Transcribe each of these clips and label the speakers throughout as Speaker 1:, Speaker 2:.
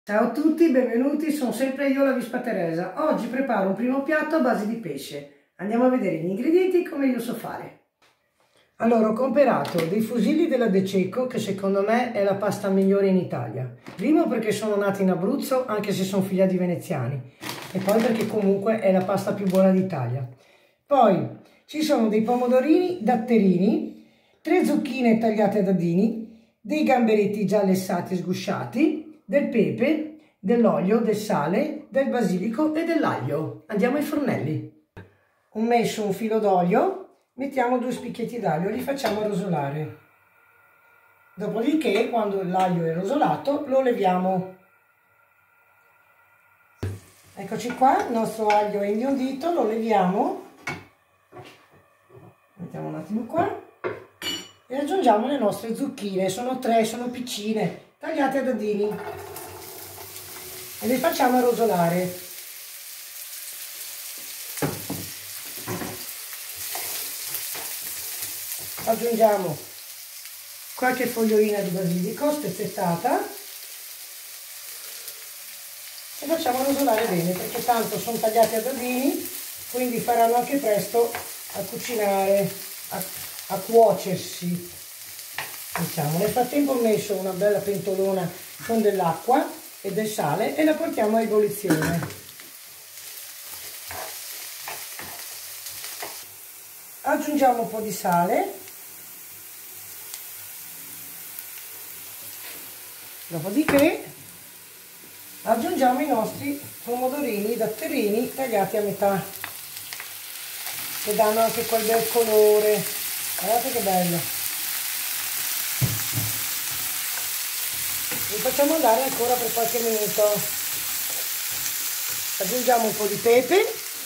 Speaker 1: Ciao a tutti, benvenuti, sono sempre io, la Vispa Teresa. Oggi preparo un primo piatto a base di pesce. Andiamo a vedere gli ingredienti come io so fare. Allora, ho comprato dei fusilli della De Cecco, che secondo me è la pasta migliore in Italia. Primo perché sono nati in Abruzzo, anche se sono figlia di veneziani. E poi perché comunque è la pasta più buona d'Italia. Poi ci sono dei pomodorini datterini, 3 zucchine tagliate a dadini, dei gamberetti già lessati e sgusciati, del pepe, dell'olio, del sale, del basilico e dell'aglio. Andiamo ai fornelli. Ho messo un filo d'olio, mettiamo 2 spicchietti d'aglio e li facciamo rosolare. Dopodiché, quando l'aglio è rosolato, lo leviamo. Eccoci qua, il nostro aglio è imbiondito, lo leviamo. Mettiamo un attimo qua e aggiungiamo le nostre zucchine. Sono 3, sono piccine, tagliate a dadini. E le facciamo rosolare. Aggiungiamo qualche fogliolina di basilico spezzettata e facciamo rosolare bene, perché tanto sono tagliati a dadini, quindi faranno anche presto a cucinare, a cuocersi, diciamo. Nel frattempo ho messo una bella pentolona con dell'acqua e del sale e la portiamo a ebollizione. Aggiungiamo un po' di sale, dopodiché aggiungiamo i nostri pomodorini datterini tagliati a metà, che danno anche quel bel colore. Guardate che bello. Li facciamo andare ancora per qualche minuto. Aggiungiamo un po' di pepe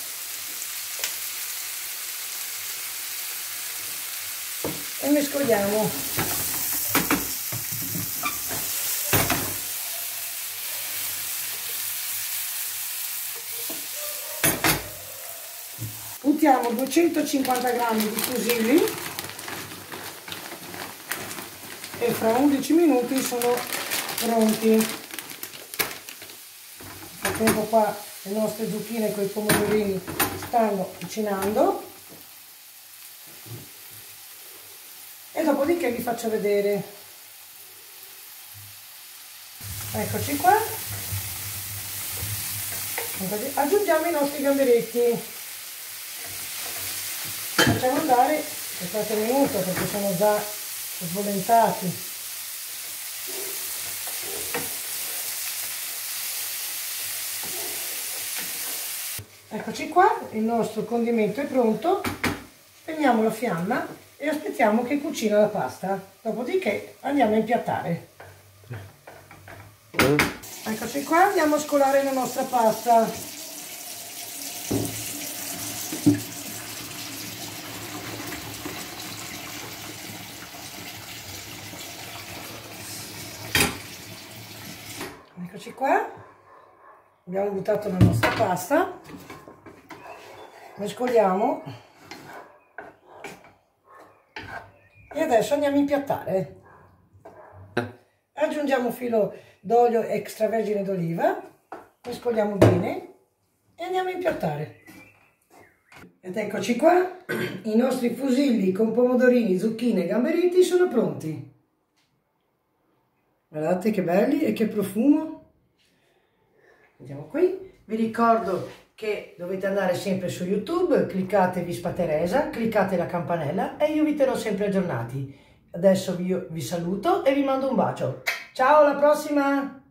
Speaker 1: e mescoliamo. Buttiamo 250 grammi di fusilli e fra 11 minuti sono pronti. Nel frattempo qua le nostre zucchine con i pomodorini stanno cucinando e dopodiché vi faccio vedere. Eccoci qua. Aggiungiamo i nostri gamberetti. Facciamo andare per qualche minuto perché sono già sbollentati. Eccoci qua, il nostro condimento è pronto. Spegniamo la fiamma e aspettiamo che cucina la pasta. Dopodiché andiamo a impiattare. Eccoci qua, andiamo a scolare la nostra pasta. Eccoci qua, abbiamo buttato la nostra pasta, mescoliamo e adesso andiamo a impiattare. Aggiungiamo un filo d'olio extravergine d'oliva, mescoliamo bene e andiamo a impiattare. Ed eccoci qua, i nostri fusilli con pomodorini, zucchine e gamberetti sono pronti. Guardate che belli e che profumo. Andiamo qui. Vi ricordo che dovete andare sempre su YouTube, cliccate Vispa Teresa, cliccate la campanella e io vi terrò sempre aggiornati. Adesso vi saluto e vi mando un bacio. Ciao, alla prossima!